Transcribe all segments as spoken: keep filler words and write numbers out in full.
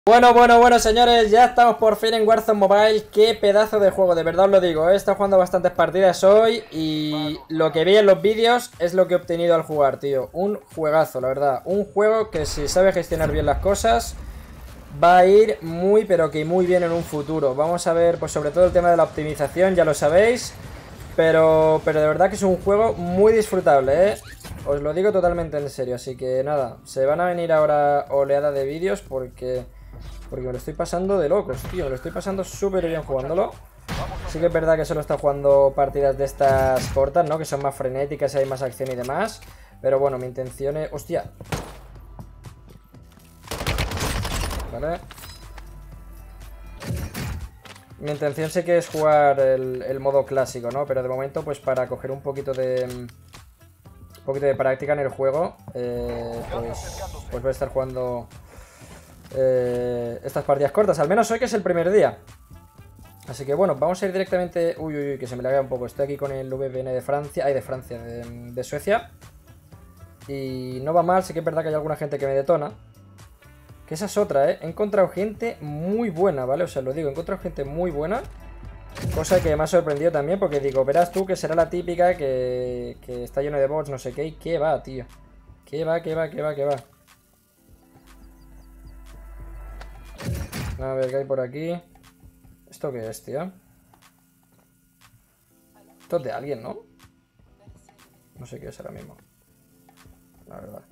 Bueno, bueno, bueno, señores, ya estamos por fin en Warzone Mobile. Qué pedazo de juego, de verdad os lo digo. He estado jugando bastantes partidas hoy y lo que vi en los vídeos es lo que he obtenido al jugar, tío. Un juegazo, la verdad. Un juego que si sabe gestionar bien las cosas va a ir muy, pero que muy bien en un futuro. Vamos a ver, pues sobre todo el tema de la optimización, ya lo sabéis. Pero, pero de verdad que es un juego muy disfrutable, ¿eh? Os lo digo totalmente en serio, así que nada, se van a venir ahora oleada de vídeos porque... Porque me lo estoy pasando de locos, tío. Me lo estoy pasando súper bien jugándolo. Sí que es verdad que solo está jugando partidas de estas cortas, ¿no? Que son más frenéticas, hay más acción y demás. Pero bueno, mi intención es... ¡Hostia! Vale. Mi intención sí que es jugar el, el modo clásico, ¿no? Pero de momento, pues para coger un poquito de... Un poquito de práctica en el juego, eh, pues, pues voy a estar jugando... Eh, estas partidas cortas, al menos hoy que es el primer día. Así que bueno, vamos a ir directamente. Uy, uy, uy, que se me laguea un poco. Estoy aquí con el V P N de Francia. Ay, de Francia, de, de Suecia. Y no va mal, sí que es verdad que hay alguna gente que me detona. Que esa es otra, ¿eh? He encontrado gente muy buena, ¿vale? O sea, lo digo, he encontrado gente muy buena. Cosa que me ha sorprendido también, porque digo, verás tú que será la típica que, que está lleno de bots, no sé qué. ¿Y qué va, tío? ¿Qué va, qué va, qué va, qué va? A ver, ¿qué hay por aquí? ¿Esto qué es, tío? Esto es de alguien, ¿no? No sé qué es ahora mismo, la verdad.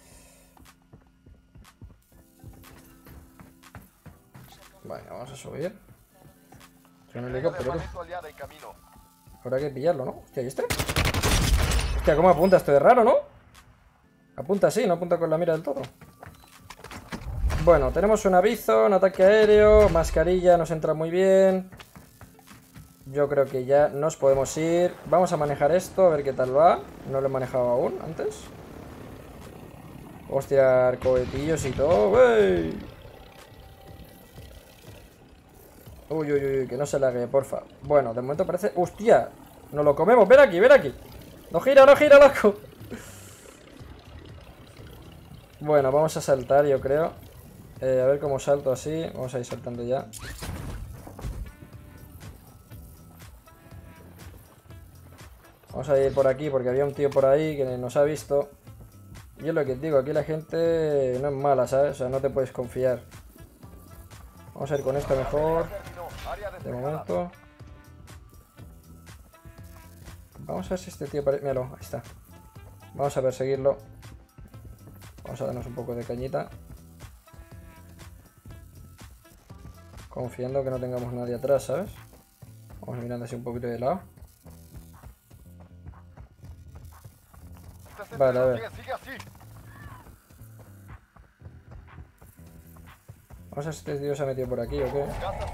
Vale, vamos a subir. Tiene un helicóptero, tío. Habrá que pillarlo, ¿no? Hostia, ¿y este? Hostia, ¿cómo apunta? Esto es raro, ¿no? Apunta así, no apunta con la mira del todo. Bueno, tenemos un aviso, un ataque aéreo, mascarilla, nos entra muy bien. Yo creo que ya nos podemos ir. Vamos a manejar esto, a ver qué tal va. No lo he manejado aún, antes. Vamos a tirar cohetillos y todo. ¡Wey! Uy, uy, uy, que no se lague, porfa. Bueno, de momento parece... ¡Hostia! Nos lo comemos, ven aquí, ven aquí. No gira, no gira, loco. Bueno, vamos a saltar, yo creo. Eh, a ver cómo salto así. Vamos a ir saltando ya. Vamos a ir por aquí porque había un tío por ahí que nos ha visto. Y es lo que te digo, aquí la gente no es mala, ¿sabes? O sea, no te puedes confiar. Vamos a ir con esto mejor. De momento. Vamos a ver si este tío parece... Míralo, ahí está. Vamos a perseguirlo. Vamos a darnos un poco de cañita. Confiando que no tengamos nadie atrás, ¿sabes? Vamos mirando así un poquito de lado. Vale, a ver. Vamos a ver si este tío se ha metido por aquí o qué.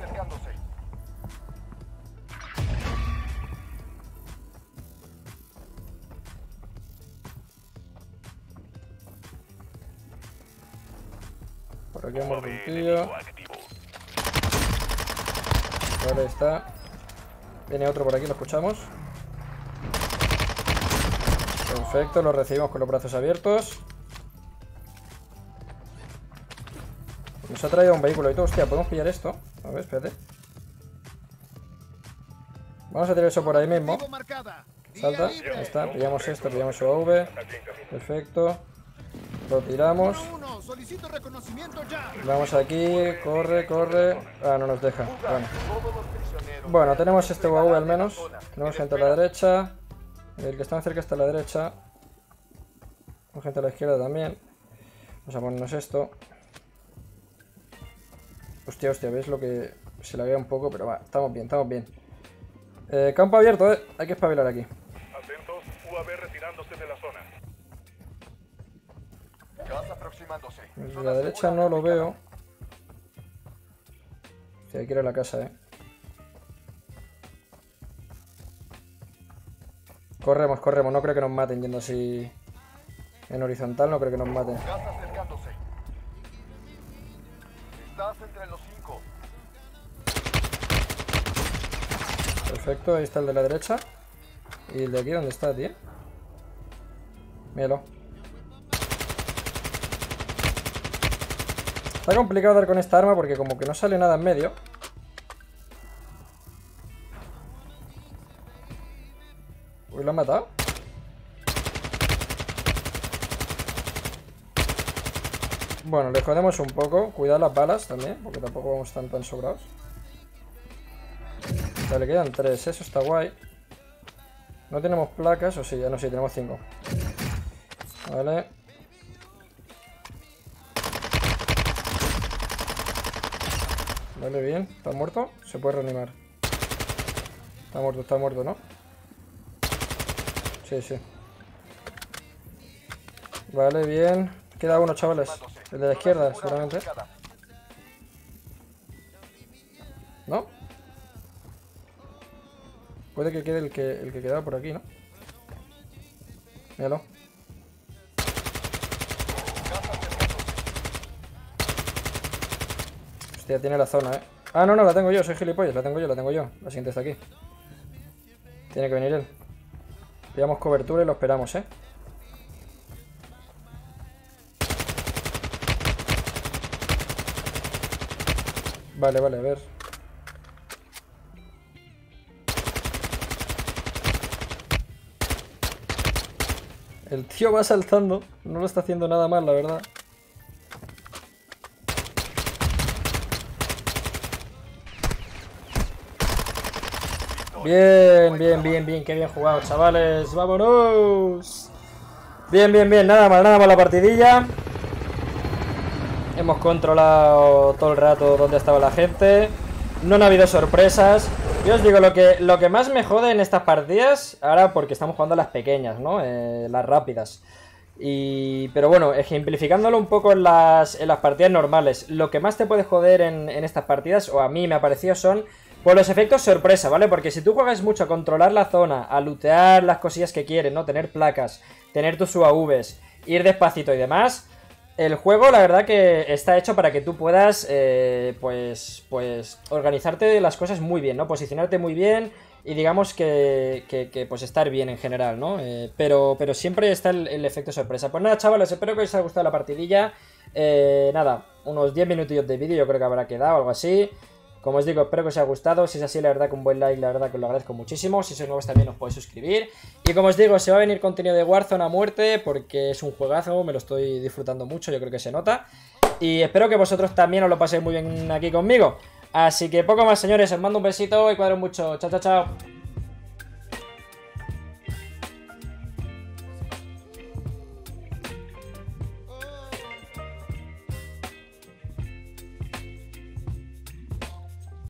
Por aquí hemos un tío. Vale, está. Viene otro por aquí, lo escuchamos. Perfecto, lo recibimos con los brazos abiertos. Nos ha traído un vehículo y todo. Hostia, ¿podemos pillar esto? A ver, espérate. Vamos a tirar eso por ahí mismo. Salta, ahí está, pillamos esto, pillamos su A V. Perfecto. Lo tiramos. Vamos aquí, corre, corre. Ah, no nos deja. Bueno, bueno tenemos este U A V al menos. Tenemos gente a la derecha. El que está cerca está a la derecha. Tenemos gente a la izquierda también. Vamos a ponernos esto. Hostia, hostia, ¿veis lo que se la vea un poco? Pero va, estamos bien, estamos bien. Eh, campo abierto, eh. Hay que espabilar aquí. Atentos, U A V retirándose de la zona. De la derecha no lo veo. Sí, hay que ir a la casa, eh. Corremos, corremos. No creo que nos maten yendo así en horizontal. No creo que nos maten. Perfecto, ahí está el de la derecha. ¿Y el de aquí dónde está, tío? Míralo. Está complicado dar con esta arma porque como que no sale nada en medio. Uy, ¿lo han matado? Bueno, le jodemos un poco. Cuidado las balas también, porque tampoco vamos tan tan sobrados. Vale, quedan tres, eso está guay. No tenemos placas, o sí, ya no, sí, tenemos cinco. Vale. Vale, bien. ¿Está muerto? Se puede reanimar. Está muerto, está muerto, ¿no? Sí, sí. Vale, bien. Queda uno, chavales. El de la izquierda, seguramente. ¿No? Puede que quede el que, el que quedaba por aquí, ¿no? Míralo. Hostia, tiene la zona, ¿eh? Ah, no, no, la tengo yo, soy gilipollas, la tengo yo, la tengo yo. La siguiente está aquí. Tiene que venir él. Pillamos cobertura y lo esperamos, ¿eh? Vale, vale, a ver. El tío va saltando. No lo está haciendo nada mal, la verdad. Bien, bien, bien, bien. Qué bien jugado, chavales. ¡Vámonos! Bien, bien, bien. Nada mal, nada mal la partidilla. Hemos controlado todo el rato dónde estaba la gente. No han habido sorpresas. Yo os digo, lo que, lo que más me jode en estas partidas, ahora porque estamos jugando a las pequeñas, ¿no? Eh, las rápidas. Y, pero bueno, ejemplificándolo un poco en las, en las partidas normales, lo que más te puede joder en, en estas partidas, o a mí me ha parecido, son pues los efectos sorpresa, ¿vale? Porque si tú juegas mucho a controlar la zona, a lootear las cosillas que quieres, ¿no? Tener placas, tener tus U A Vs, ir despacito y demás, el juego la verdad que está hecho para que tú puedas, eh, pues, pues, organizarte las cosas muy bien, ¿no? Posicionarte muy bien y digamos que, que, que pues estar bien en general, ¿no? Eh, pero, pero siempre está el, el efecto sorpresa. Pues nada, chavales, espero que os haya gustado la partidilla. Eh, nada, unos diez minutillos de vídeo yo creo que habrá quedado, algo así. Como os digo, espero que os haya gustado. Si es así, la verdad que un buen like, la verdad que os lo agradezco muchísimo. Si sois nuevos también os podéis suscribir. Y como os digo, se va a venir contenido de Warzone a muerte porque es un juegazo, me lo estoy disfrutando mucho, yo creo que se nota. Y espero que vosotros también os lo paséis muy bien aquí conmigo. Así que poco más, señores, os mando un besito y cuadro mucho. Chao, chao, chao.